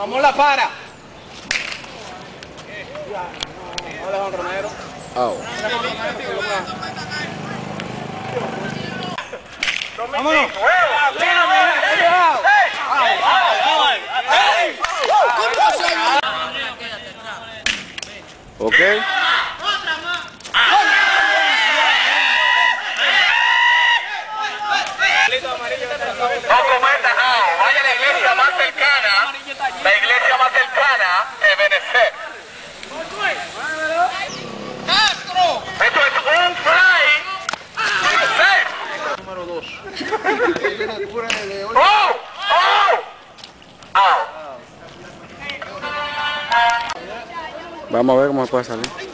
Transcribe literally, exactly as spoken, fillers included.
Ramón la para. Alejandro Romero. Oh. Vámonos. Ok. No cometa, no. Vaya a la iglesia más cercana. La iglesia más cercana es Benecer. Esto es un fly. Safe. Número dos. ¡Oh! ¡Oh! ¡Oh! Vamos a ver cómo puede salir.